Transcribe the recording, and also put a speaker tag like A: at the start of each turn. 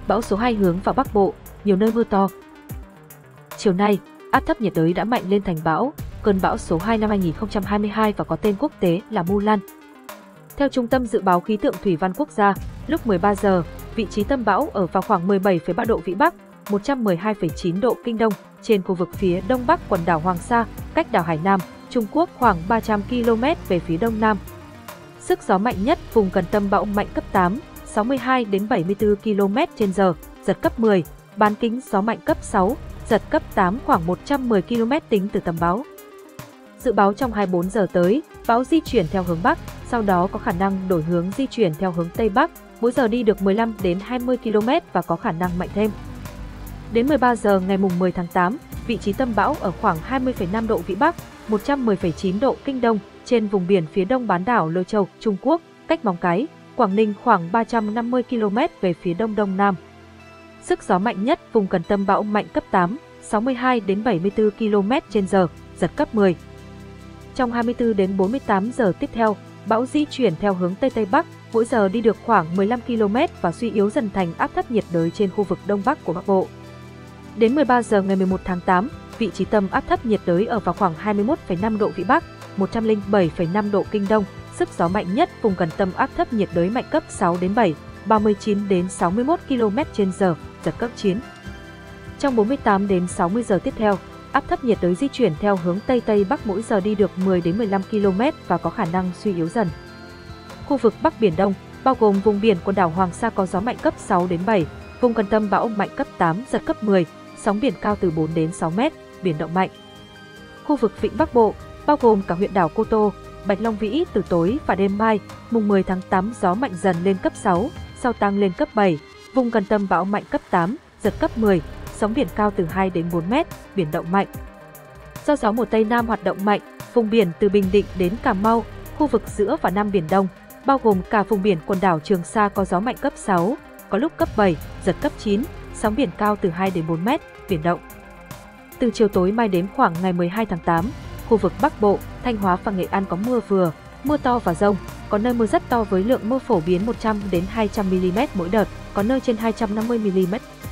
A: Bão số 2 hướng vào Bắc Bộ, nhiều nơi mưa to. Chiều nay, áp thấp nhiệt đới đã mạnh lên thành bão, cơn bão số 2 năm 2022 và có tên quốc tế là Mulan. Theo Trung tâm Dự báo Khí tượng Thủy văn Quốc gia, lúc 13 giờ, vị trí tâm bão ở vào khoảng 17,3 độ Vĩ Bắc, 112,9 độ Kinh Đông, trên khu vực phía đông bắc quần đảo Hoàng Sa, cách đảo Hải Nam, Trung Quốc khoảng 300 km về phía đông nam. Sức gió mạnh nhất vùng gần tâm bão mạnh cấp 8, 62 đến 74 km/h, giật cấp 10, bán kính gió mạnh cấp 6, giật cấp 8 khoảng 110 km tính từ tâm bão. Dự báo trong 24 giờ tới, bão di chuyển theo hướng Bắc, sau đó có khả năng đổi hướng di chuyển theo hướng Tây Bắc, mỗi giờ đi được 15 đến 20 km và có khả năng mạnh thêm. Đến 13 giờ ngày 10 tháng 8, vị trí tâm bão ở khoảng 20,5 độ Vĩ Bắc, 110,9 độ Kinh Đông, trên vùng biển phía đông bán đảo Lôi Châu, Trung Quốc, cách Móng Cái, Quảng Ninh khoảng 350 km về phía đông đông nam. Sức gió mạnh nhất vùng gần tâm bão mạnh cấp 8, 62 đến 74 km/h, giật cấp 10. Trong 24 đến 48 giờ tiếp theo, bão di chuyển theo hướng Tây Tây Bắc, mỗi giờ đi được khoảng 15 km và suy yếu dần thành áp thấp nhiệt đới trên khu vực Đông Bắc của Bắc Bộ. Đến 13 giờ ngày 11 tháng 8, vị trí tâm áp thấp nhiệt đới ở vào khoảng 21,5 độ Vĩ Bắc, 107,5 độ Kinh Đông, sức gió mạnh nhất vùng gần tâm áp thấp nhiệt đới mạnh cấp 6 đến 7, 39 đến 61 km/h, giật cấp 9. Trong 48 đến 60 giờ tiếp theo, áp thấp nhiệt đới di chuyển theo hướng Tây Tây Bắc, mỗi giờ đi được 10 đến 15 km và có khả năng suy yếu dần. Khu vực Bắc Biển Đông, bao gồm vùng biển quần đảo Hoàng Sa có gió mạnh cấp 6 đến 7, vùng gần tâm bão mạnh cấp 8, giật cấp 10, sóng biển cao từ 4 đến 6 mét, biển động mạnh. Khu vực Vịnh Bắc Bộ, bao gồm cả huyện đảo Cô Tô, Bạch Long Vĩ, từ tối và đêm mai, mùng 10 tháng 8 gió mạnh dần lên cấp 6, sau tăng lên cấp 7, vùng gần tâm bão mạnh cấp 8, giật cấp 10, sóng biển cao từ 2 đến 4 mét, biển động mạnh. Do gió mùa Tây Nam hoạt động mạnh, vùng biển từ Bình Định đến Cà Mau, khu vực giữa và Nam Biển Đông, bao gồm cả vùng biển quần đảo Trường Sa có gió mạnh cấp 6, có lúc cấp 7, giật cấp 9, sóng biển cao từ 2 đến 4 mét, biển động. Từ chiều tối mai đến khoảng ngày 12 tháng 8, khu vực Bắc Bộ, Thanh Hóa và Nghệ An có mưa vừa, mưa to và dông, có nơi mưa rất to với lượng mưa phổ biến 100 đến 200 mm mỗi đợt, có nơi trên 250 mm.